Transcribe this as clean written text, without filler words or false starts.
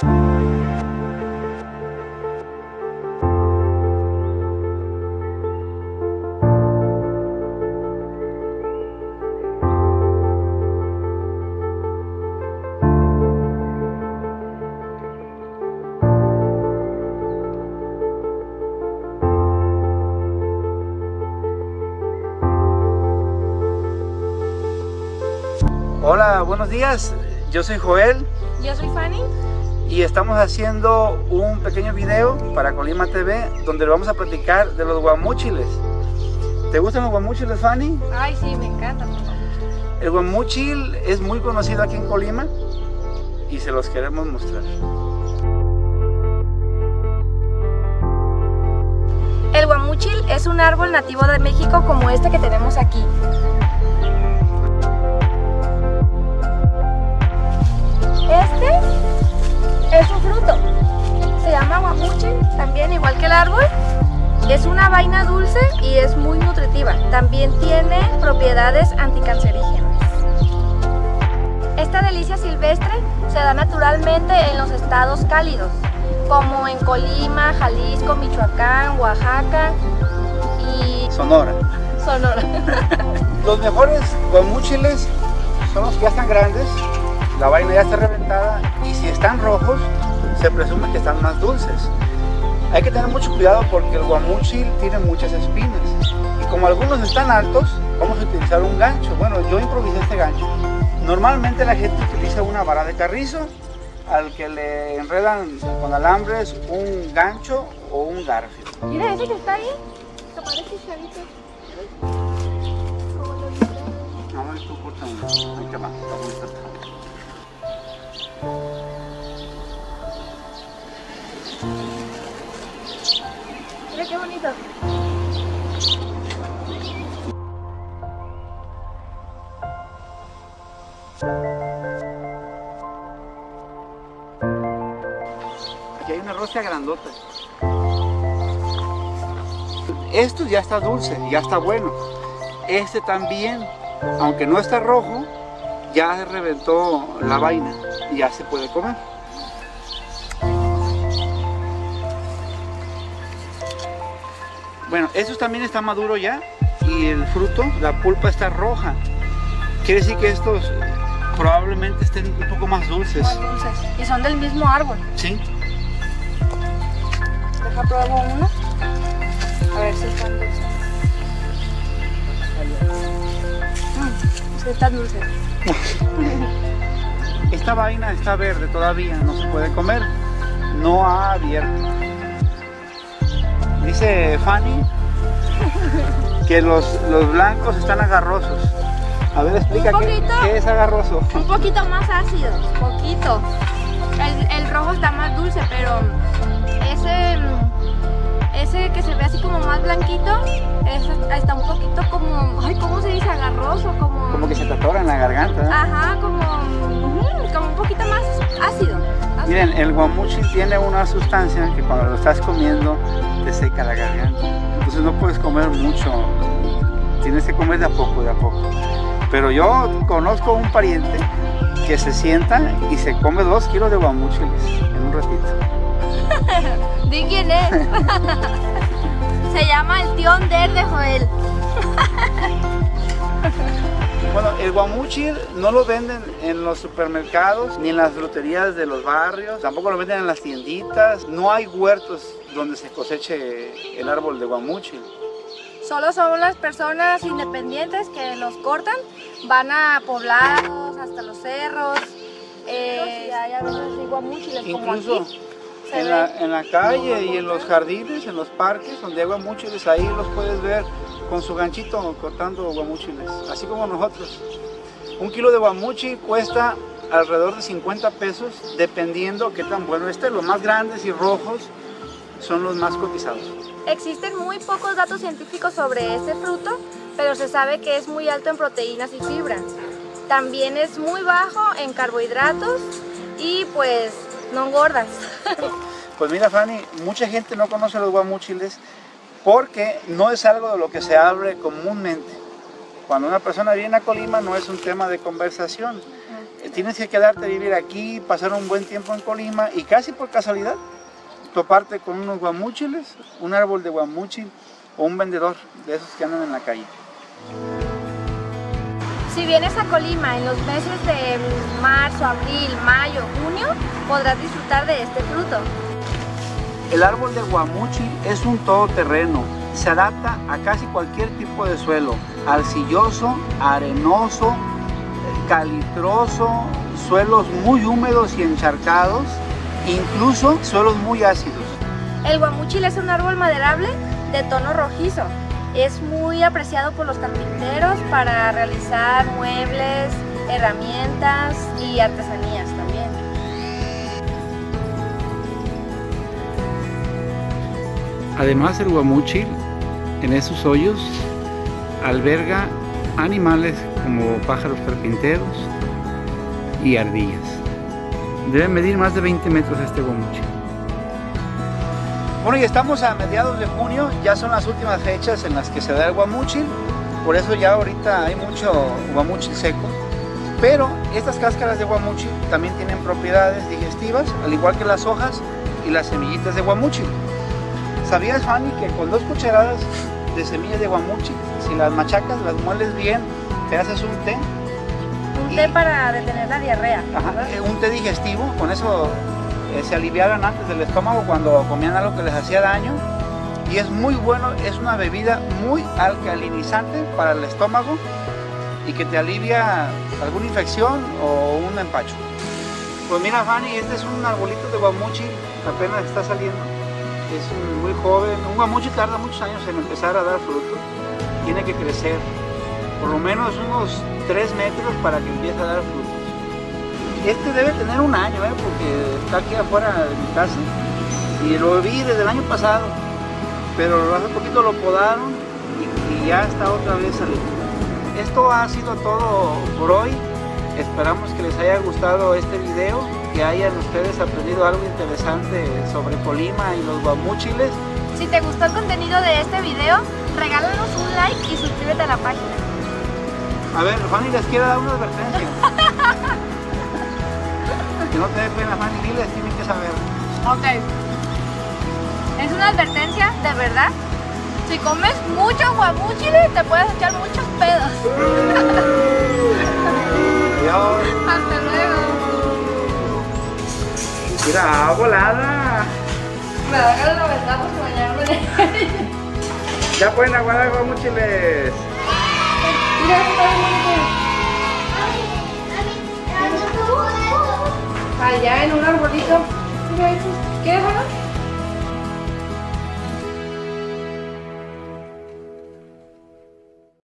Hola, buenos días. Yo soy Joel. Yo soy Fanny. Y estamos haciendo un pequeño video para Colima TV donde le vamos a platicar de los guamúchiles. ¿Te gustan los guamúchiles, Fanny? Ay, sí, me encantan. El guamúchil es muy conocido aquí en Colima y se los queremos mostrar. El guamúchil es un árbol nativo de México como este que tenemos aquí. Este es un fruto, se llama guamúchil, también igual que el árbol. Es una vaina dulce y es muy nutritiva. También tiene propiedades anticancerígenas. Esta delicia silvestre se da naturalmente en los estados cálidos, como en Colima, Jalisco, Michoacán, Oaxaca y Sonora. Los mejores guamúchiles son los que ya están grandes, la vaina ya está reventada y si están rojos se presume que están más dulces. Hay que tener mucho cuidado porque el guamúchil tiene muchas espinas y como algunos están altos vamos a utilizar un gancho. Bueno, yo improvisé este gancho. Normalmente la gente utiliza una vara de carrizo al que le enredan con alambres un gancho o un garfio. mira ese que está ahí, que parece chavito. No, esto corta uno. Ahí te va, está bonito. Mira qué bonito. Aquí hay una rosa grandota. Esto ya está dulce, ya está bueno. Este también, aunque no está rojo, ya se reventó la vaina y ya se puede comer. Bueno, estos también están maduros ya y el fruto, la pulpa está roja. Quiere decir que estos probablemente estén un poco más dulces. Más dulces. Y son del mismo árbol. Sí. Deja probar uno. A ver si están dulces. Sí, están dulces. Esta vaina está verde todavía, no se puede comer. No ha abierto. Dice Fanny que los blancos están agarrosos. A ver, explica qué es agarroso. Un poquito más ácidos, poquito. El rojo está más dulce, pero ese que se ve así como más blanquito, está un poquito como, ay, ¿cómo se dice? Agarroso, como que se te atora en la garganta, ¿eh? Ajá, como un poquito más ácido. Miren, el guamúchil tiene una sustancia que cuando lo estás comiendo te seca la garganta. Entonces no puedes comer mucho, tienes que comer de a poco, de a poco. Pero yo conozco un pariente que se sienta y se come 2 kilos de guamúchiles en un ratito. ¿Di quién es? Se llama el tío Onder de Joel. Bueno, el guamúchil no lo venden en los supermercados ni en las fruterías de los barrios, tampoco lo venden en las tienditas. No hay huertos donde se coseche el árbol de guamúchil. Solo son las personas independientes que los cortan, van a poblados, hasta los cerros. Hay a veces guamúchiles como Incluso aquí. en la calle y en los jardines, en los parques donde hay guamúchiles, ahí los puedes ver con su ganchito cortando guamúchiles, así como nosotros. 1 kilo de guamúchil cuesta alrededor de 50 pesos, dependiendo qué tan bueno esté. Los más grandes y rojos son los más cotizados. Existen muy pocos datos científicos sobre este fruto, pero se sabe que es muy alto en proteínas y fibra. También es muy bajo en carbohidratos y pues no engordas. Pues mira, Fanny, mucha gente no conoce los guamúchiles porque no es algo de lo que se hable comúnmente. Cuando una persona viene a Colima no es un tema de conversación. tienes que quedarte a vivir aquí, pasar un buen tiempo en Colima y casi por casualidad toparte con unos guamúchiles, un árbol de guamúchil o un vendedor de esos que andan en la calle. Si vienes a Colima en los meses de marzo, abril, mayo, junio, podrás disfrutar de este fruto. El árbol de guamúchil es un todoterreno. Se adapta a casi cualquier tipo de suelo, arcilloso, arenoso, calitroso, suelos muy húmedos y encharcados, incluso suelos muy ácidos. El guamúchil es un árbol maderable de tono rojizo. Es muy apreciado por los carpinteros para realizar muebles, herramientas y artesanías también. Además, el guamúchil en esos hoyos alberga animales como pájaros carpinteros y ardillas. Debe medir más de 20 metros este guamúchil. Bueno, y estamos a mediados de junio, ya son las últimas fechas en las que se da el guamúchil, por eso ya ahorita hay mucho guamúchil seco, pero estas cáscaras de guamúchil también tienen propiedades digestivas, al igual que las hojas y las semillitas de guamúchil. ¿Sabías, Fanny, que con 2 cucharadas de semillas de guamúchil, si las machacas, las mueles bien, te haces un té? Un té para detener la diarrea. Ajá, un té digestivo, con eso se aliviaban antes del estómago cuando comían algo que les hacía daño. Y es muy bueno, es una bebida muy alcalinizante para el estómago y que te alivia alguna infección o un empacho. Pues mira, Fanny, este es un arbolito de guamúchil, apenas está saliendo. Es muy joven, un guamúchil tarda muchos años en empezar a dar frutos, tiene que crecer por lo menos unos 3 metros para que empiece a dar frutos. Este debe tener un año, porque está aquí afuera de mi casa y lo vi desde el año pasado, pero hace poquito lo podaron y ya está otra vez saliendo. Esto ha sido todo por hoy, esperamos que les haya gustado este video, que hayan ustedes aprendido algo interesante sobre Colima y los guamúchiles. Si te gustó el contenido de este video, regálanos un like y suscríbete a la página. A ver, Fanny les quiero dar una advertencia. Que no te dé pena, Fanny, diles, tienen que saber. Ok. Es una advertencia, de verdad. Si comes mucho guamúchil, te puedes echar muchos pedos. Adiós. Hasta luego. Mira, volada. Me da ganas de verdad porque bañarme en ella. Ya pueden aguardar guamúchiles. Mira, está bien bonito. Allá en un arbolito. Mira, ¿quieres hablar?